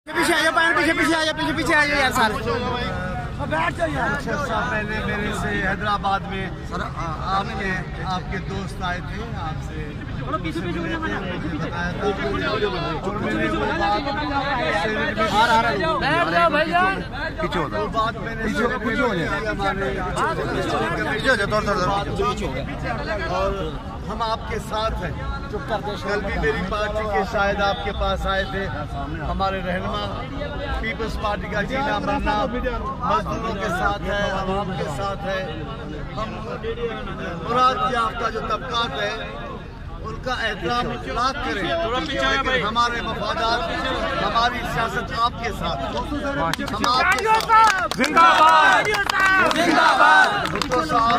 पीछे आ जाओ, पीछे आ जाओ यार सारे। बैठ जाओ यार। 6 साल पहले मेरे से हैदराबाद में आपके दोस्त आए थे, आपसे और हम आपके साथ हैं। कल भी मेरी पार्टी के शायद आपके पास आए थे, हमारे रहनुमा पीपल्स पार्टी का जीना मरना मजदूरों के साथ है, आवाम के साथ है। हम मुराद याफ्ता जो तबकात है उनका एहतराम लाख करें, लेकिन हमारे मफादात हमारी सियासत आपके साथ। हम आपके साथ जिंदाबाद जिंदाबाद। भुट्टो साहब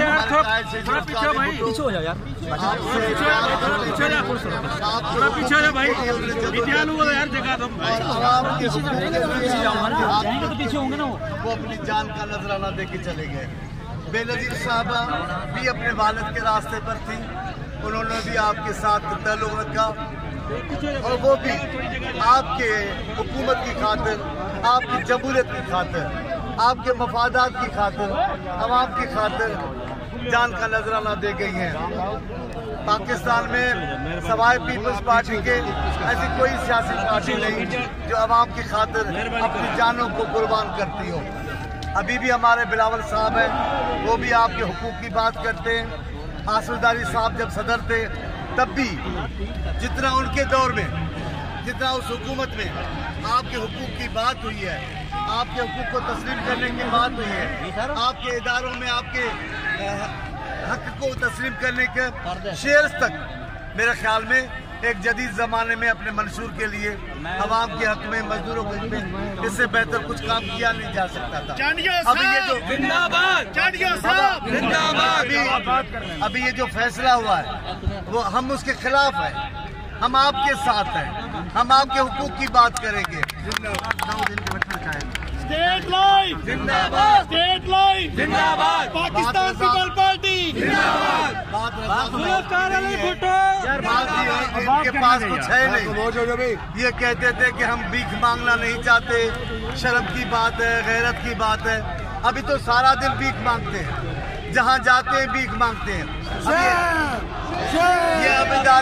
वो अपनी जान का नजराना दे के चले गए। बेनजीर साहबा भी अपने वालिद के रास्ते पर थी, उन्होंने भी आपके साथ ताल्लुक रखा और वो भी आपके हुकूमत की खातिर, आपकी जमहूरियत की खातिर, आपके मफादात की खातिर, अवाम की खातिर जान का नजराना दे गई हैं। पाकिस्तान में सवाए पीपल्स पार्टी के ऐसी कोई सियासी पार्टी नहीं जो अवाम की खातिर अपनी जानों को कुर्बान करती हो। अभी भी हमारे बिलावल साहब हैं, वो भी आपके हुकूक की बात करते हैं। हासिलदारी साहब जब सदर थे तब भी जितना उनके दौर में, जितना उस हुकूमत में आपके हुकूक की बात हुई है, आपके हुकूक को तस्लीम करने की बात हुई है, आपके इदारों में आपके हक को तस्लीम करने के शेयर्स तक, मेरे ख्याल में एक जदीद ज़माने में अपने मंशूर के लिए अवाम के हक में, मजदूरों के हक में इससे बेहतर कुछ काम किया नहीं जा सकता था। अभी ये जो अभी ये जो फैसला हुआ है वो हम उसके खिलाफ है। हम आपके साथ हैं, हम आपके हुकूक की बात करेंगे। स्टेट लाइन जिंदाबाद, स्टेट लाइन जिंदाबाद, पाकिस्तान पीपल पार्टी जिंदाबाद। इनके पास कुछ है नहीं। ये कहते थे कि हम भीख मांगना नहीं चाहते, शर्म की बात है, गैरत की बात है। अभी तो सारा दिन भीख मांगते हैं, जहाँ जाते हैं भीख मांगते हैं। ये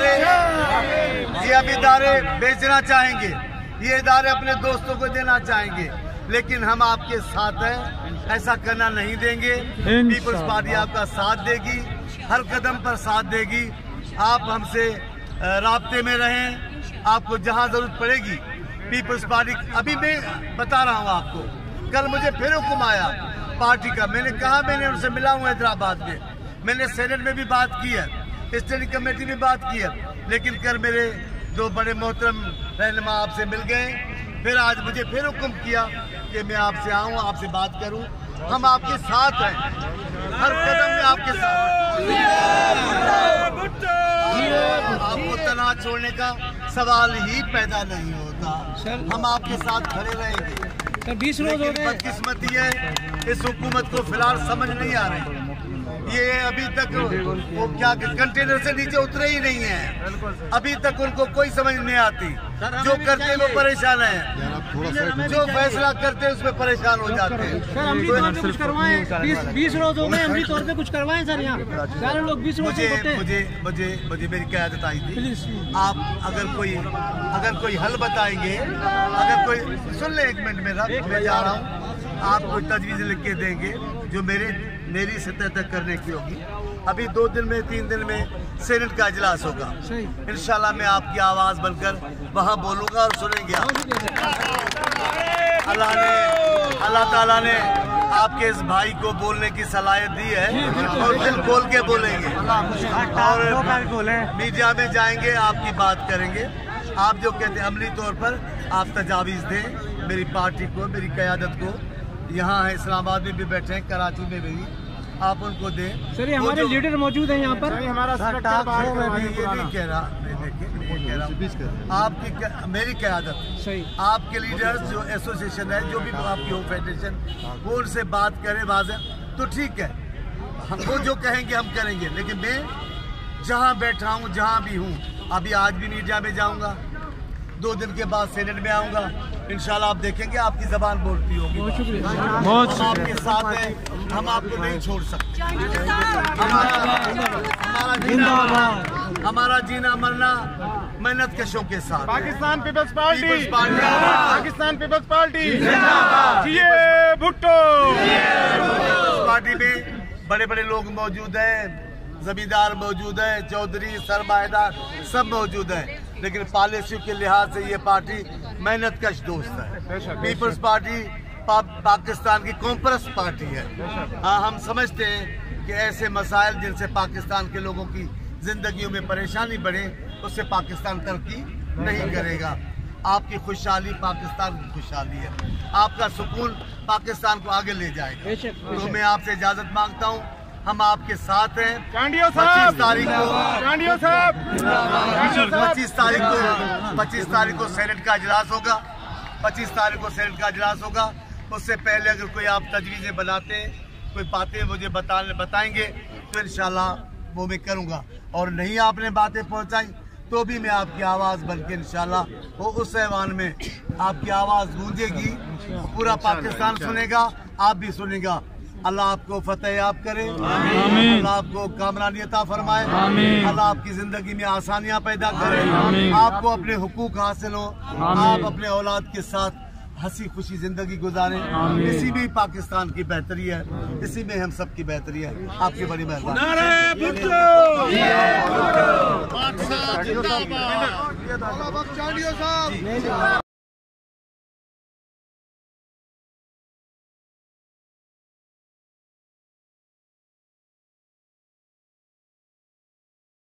अब इदारे बेचना चाहेंगे, ये इदारे अपने दोस्तों को देना चाहेंगे, लेकिन हम आपके साथ हैं, ऐसा करना नहीं देंगे। पीपल्स पार्टी आपका साथ देगी, हर कदम पर साथ देगी। आप हमसे राब्ते में रहें, आपको जहां जरूरत पड़ेगी पीपल्स पार्टी। अभी मैं बता रहा हूं आपको, कल मुझे फिर हुक्म आया पार्टी का। मैंने कहा, मैंने उनसे मिला हूं हैदराबाद में, मैंने सेनेट में भी बात की है, स्टैंडिंग कमेटी में बात की है, लेकिन कल मेरे दो बड़े मोहतरम रहनुमा आपसे मिल गए। फिर आज मुझे फिर हुक्म किया कि मैं आपसे आऊं, आपसे बात करूं। हम आपके साथ हैं, हर कदम में आपके साथ। आपको तनाव छोड़ने का सवाल ही पैदा नहीं होता। हम आपके साथ खड़े रहेंगे। 20 रोज हो गए। बदकिस्मती है, इस हुकूमत को फिलहाल समझ नहीं आ रही। ये अभी तक वो क्या कंटेनर से नीचे उतरे ही नहीं है, अभी तक उनको कोई समझ नहीं आती। जो करते हैं वो परेशान है, जो फैसला करते हैं उसमें परेशान हो जाते हैं। सर अमली तौर पे कुछ करवाएं, 20 रोज हो गए, अमली तौर पे कुछ करवाएं सर। यहाँ सारे लोग 20 रोज मुझे मेरी क़यादत आई थी। आप अगर कोई हल बताएंगे, अगर कोई सुन ले, 1 मिनट मेरा, मैं जा रहा हूँ। आप कोई तजवीज़ लिख के देंगे जो मेरी सतह तक करने की होगी। अभी 2 दिन में 3 दिन में सेनेट का इजलास होगा, इंशाल्लाह मैं आपकी आवाज़ बनकर वहाँ बोलूँगा और सुनेंगे आप। अल्लाह ताला ने आपके इस भाई को बोलने की सलाहियत दी है और दिल खोल के बोलेंगे और मीडिया में जाएंगे, आपकी बात करेंगे। आप जो कहते हैं अमली तौर पर आप तजावीज़ दें मेरी पार्टी को, मेरी क़यादत को। यहाँ है, इस्लामाबाद में भी बैठे हैं, कराची में भी, आप उनको दें। सर हमारे लीडर मौजूद हैं यहाँ पर। हमारा आपकी मेरी क़यादत, आपके लीडर्स जो एसोसिएशन है, जो भी आपकी हो फेडरेशन, वो उनसे बात करें वाज़ेह तो ठीक है। हम वो जो कहेंगे हम करेंगे, लेकिन मैं जहाँ बैठा हूँ, जहाँ भी हूँ, अभी आज भी मीडिया में जाऊँगा, 2 दिन के बाद सेनेट में आऊंगा। इंशाल्लाह आप देखेंगे आपकी जबान बोलती होगी। बहुत हम आपके साथ हैं, हम आपको नहीं छोड़ सकते। हमारा जीना मरना मेहनत कशों के साथ। Pakistan peoples party, Pakistan Pakistan peoples party Bhutto. Party में बड़े बड़े लोग मौजूद हैं, जमींदार मौजूद है, चौधरी सरमाएदार सब मौजूद है, लेकिन पॉलिसी के लिहाज से ये पार्टी मेहनत कश दोस्त है। पीपल्स पार्टी पाकिस्तान की कॉम्प्रेस पार्टी है। हाँ, हम समझते हैं कि ऐसे मसाइल जिनसे पाकिस्तान के लोगों की जिंदगियों में परेशानी बढ़े, उससे पाकिस्तान तरक्की नहीं करेगा। आपकी खुशहाली पाकिस्तान की खुशहाली है, आपका सुकून पाकिस्तान को आगे ले जाएगा। तो मैं आपसे इजाजत मांगता हूँ, हम आपके साथ हैं। चांडियो साहब, 25 तारीख को 25 तारीख को सेनेट का इजलास होगा। 25 तारीख को सेनेट का इजलास होगा। उससे पहले अगर कोई आप तजवीज़ें बनाते, कोई बातें मुझे बताएंगे तो इंशाल्लाह वो मैं करूँगा, और नहीं आपने बातें पहुँचाई तो भी मैं आपकी आवाज़ बन के इंशाल्लाह वो उस ऐवान में आपकी आवाज़ गूंजेगी, पूरा पाकिस्तान सुनेगा, आप भी सुनेगा। अल्लाह आपको फतेह याब करे, अल्लाह आपको कामरानी अता फरमाए, अल्लाह आपकी जिंदगी में आसानियां पैदा करे, आपको अपने हुकूक हासिल हो, आप अपने औलाद के साथ हंसी खुशी जिंदगी गुजारें। इसी में पाकिस्तान की बेहतरी है, इसी में हम सब की बेहतरी है। आपकी बड़ी मेहरबानी।